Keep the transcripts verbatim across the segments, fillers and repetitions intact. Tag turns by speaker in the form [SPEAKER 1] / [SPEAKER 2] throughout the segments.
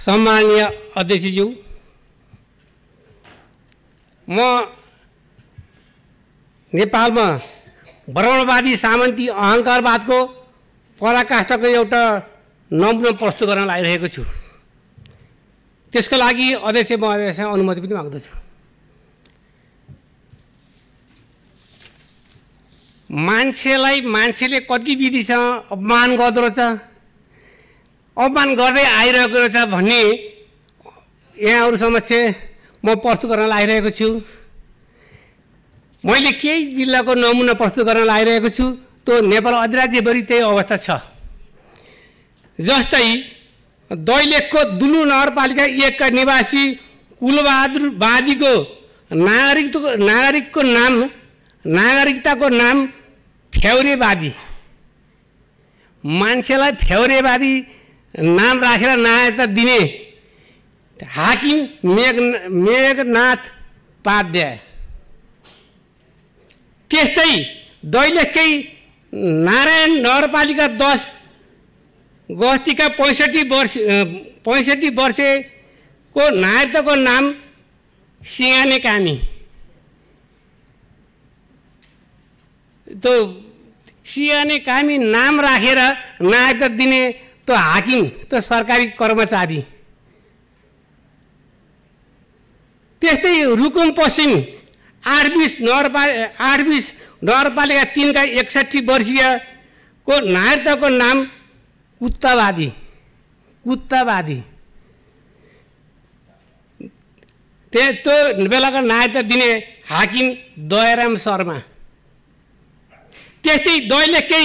[SPEAKER 1] सम्माननीय अध्यक्षज्यू, म नेपालमा भ्रमणवादी सामन्ती अहङ्कारवादको पराकाष्ठको एउटा नमुना प्रस्तुत गर्न लागिरहेको छु। त्यसको लागि अध्यक्ष महोदयसँग अनुमति पनि माग्दछु। मान्छेलाई मान्छेले कति विधिसँग अपमान गर्दो रहेछ, अपमान गर्दै आइरहेको रहेछ भन्ने यहाँहरू समक्ष म प्रस्तुत गर्न लागिरहेको छु। मैले केही जिल्लाको नमुना प्रस्तुत गर्न लागिरहेको छु। त्यो नेपाल अधिराज्यभरि त्यही अवस्था छ। जस्तै दैलेखको दुलु नगरपालिका एकका निवासी कुलबहादुर बादीको नागरिक नागरिकको नाम नागरिकताको नाम फ्याउरेवादी। मान्छेलाई फ्याउरेवादी नाम राखेर नागरिकता दिने हाकिम मेघ मेघनाथ पाध्याय। त्यस्तै दैलेखकै नारायण नगरपालिका दस गस्तीका पैँसठी वर्ष पैँसठी वर्षको नागरिकताको नाम सिंहाने कामी। त्यो सिंहाने कामी नाम राखेर नागरिकता दिने त्यो हाकिम, त्यो सरकारी कर्मचारी। त्यस्तै रुकुम पश्चिम आठ बिस नगरपालिका आठ बिस नगरपालिका तिनका एकसठी वर्षीयको नागरिकताको नाम कुत्तावादी कुत्तावादी। त्यो त्यो बेलाको नागरिकता दिने हाकिम दयाराम शर्मा। त्यस्तै दैलेखकै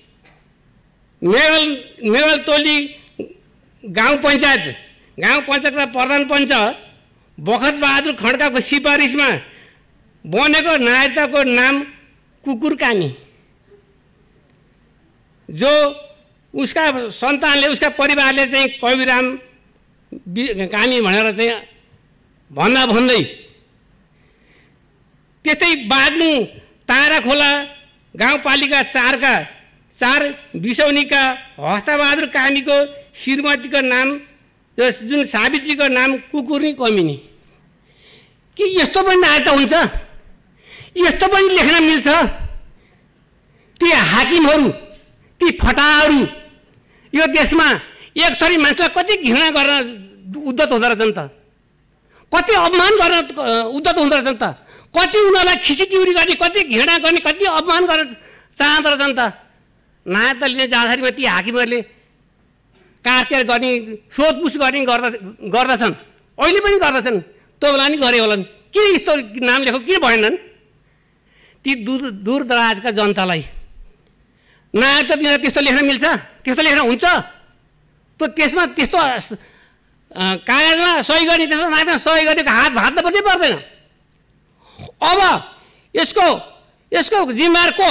[SPEAKER 1] मेगल मेगलतोली गाउँ पञ्चायत गाउँ पञ्चायतका प्रधान पञ्च बखत बहादुर खड्काको सिफारिसमा बनेको नागरिकताको नाम कुकुर कानी। जो उसका सन्तानले उसका परिवारले चाहिँ कविराम कामी भनेर चाहिँ भन्दा भन्दै। त्यस्तै बाग्लुङ ताराखोला गाउँपालिका चारका चार बिसौनीका हस्तबहादुर कामीको श्रीमतीको नाम जुन सावित्रीको नाम कुकुर्नी कमिनी। के यस्तो पनि नागरिकता हुन्छ? यस्तो पनि लेख्न मिल्छ? ती हाकिमहरू, ती फटाहरू यो देशमा एक थरी मान्छेलाई कति घृणा गर्न उद्धत हुँदो रहेछन् त, कति अपमान गर्न उद्धत हुँदो रहेछन् त, कति उनीहरूलाई खिसीटिउरी गर्ने, कति घृणा गर्ने, कति अपमान गर्न चाहँदो रहेछन् त। नागरिकता लिने जाँदाखेरिमा ती हाकिमहरूले कारकेर गर्ने, सोधपुछ गर्ने गर्दा गर्दछन्। अहिले पनि गर्दछन्, त्यो बेला नि गरे होलान्। किन यस्तो नाम लेखो, किन भएनन्? ती दूर दूर दराजका जनतालाई नागरिकता दिन त्यस्तो लेख्न मिल्छ? त्यस्तो लेख्न हुन्छ? त्यो त्यसमा त्यस्तो कागजमा सही गर्ने, त्यस्तो नागरिकता सही गरेको हात भात्न पछि पर्दैन। अब यसको यसको जिम्मेवार को?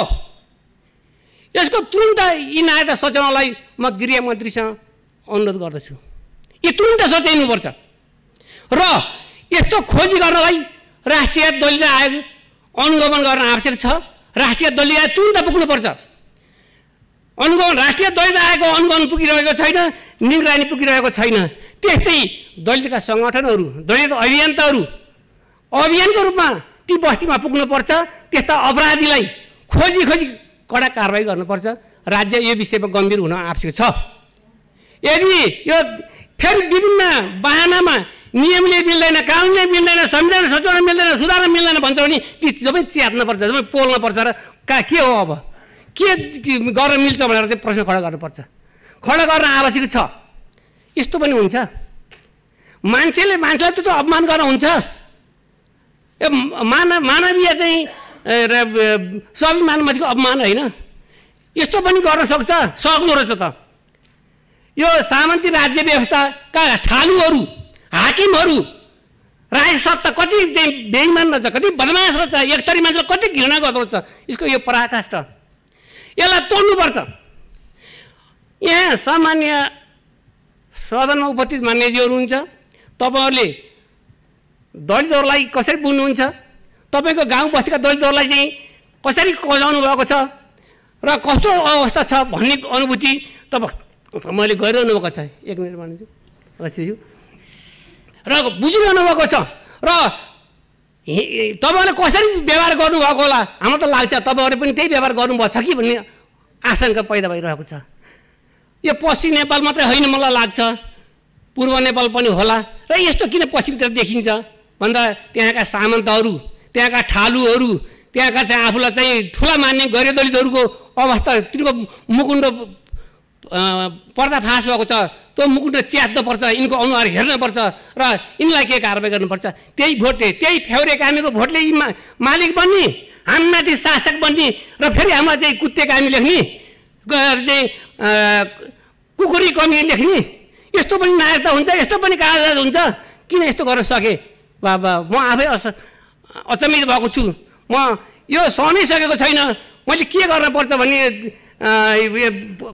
[SPEAKER 1] यसको तुरुन्त यी नागरिकता सच्याउनलाई म गृहमन्त्रीसँग अनुरोध गर्दछु। यी तुरुन्त सच्याइनुपर्छ र यस्तो खोजी गर्नलाई राष्ट्रिय दलित आयोग अनुगमन गर्न आवश्यक छ। राष्ट्रिय दलित आयोग तुरुन्त पुग्नुपर्छ। अनुगमन राष्ट्रिय दलित आयोगको अनुगमन पुगिरहेको छैन, निगरानी पुगिरहेको छैन। त्यस्तै दलितका सङ्गठनहरू, दलित अभियन्ताहरू अभियानको रूपमा ती बस्तीमा पुग्नुपर्छ। त्यस्ता अपराधीलाई खोजी खोजी कडा कारवाही गर्नुपर्छ। राज्य यो विषयमा गम्भीर हुन आवश्यक छ। यदि यो फेरि विभिन्न बहानामा नियमले मिल्दैन, कानुनले मिल्दैन, संविधान सच्याउन मिल्दैन, सुधार्न मिल्दैन भन्छ भने ती सबै च्यात्नुपर्छ, सबै पोल्नुपर्छ र का के हो अब के गर्न मिल्छ भनेर चाहिँ प्रश्न खडा गर्नुपर्छ। खडा गर्न आवश्यक छ। यस्तो पनि हुन्छ? मान्छेले मान्छेलाई त्यस्तो अपमान गर्न हुन्छ? यो मानव मानवीय चाहिँ स्वाभिमानमाथिको अपमान होइन? यस्तो पनि गर्न सक्छ, सक्दो रहेछ त। यो सामन्ती राज्य व्यवस्थाका ठालुहरू, हाकिमहरू, राज्य सत्ता कति चाहिँ बेइमान रहेछ, कति बदमास रहेछ, एक थरी मान्छेलाई कति घृणा गर्दो रहेछ। यसको यो पराकाष्ठ यसलाई तोड्नुपर्छ। यहाँ सामान्य सदनमा उपस्थित मान्यजीहरू हुन्छ। तपाईँहरूले दलितहरूलाई कसरी बुझ्नुहुन्छ? तपाईँको गाउँ बस्तीका दलितहरूलाई चाहिँ कसरी कजाउनु भएको छ र कस्तो अवस्था छ भन्ने अनुभूति तपाईँ मैले गरिरहनु भएको छ। एक मिनट भन्छु अध्यक्षज्यू। र बुझिरहनु भएको छ र तपाईँहरूले कसरी व्यवहार गर्नुभएको होला हाम्रो त लाग्छ तपाईँहरूले पनि त्यही व्यवहार गर्नुभएको छ कि भन्ने आशंका पैदा भइरहेको छ। यो पश्चिम नेपाल मात्रै होइन मलाई लाग्छ पूर्व नेपाल पनि होला र यस्तो किन पश्चिमतिर देखिन्छ भन्दा त्यहाँका सामन्तहरू त्यहाँका ठालुहरू त्यहाँका चाहिँ आफूलाई चाहिँ ठुला मान्ने गैर दलितहरूको अवस्था तिनको मुकुण्ड पर्दाफास भएको छ त्यो मुकुण्ड च्यात्नुपर्छ यिनको अनुहार हेर्नुपर्छ र यिनलाई के कारबाही गर्नुपर्छ त्यही भोटले त्यही फेउरे कामीको भोटले यी मा मालिक बन्ने हामीमाथि शासक बन्ने र फेरि हामीलाई चाहिँ कुत्ते कामी लेख्ने चाहिँ कुकुरी कमी लेख्ने यस्तो पनि नायकता हुन्छ यस्तो पनि कागज हुन्छ किन यस्तो गर्न सके बाबा म आफै अस अचम्मित भएको छु म यो सहनै सकेको छैन मैले के गर्न पर्छ भन्ने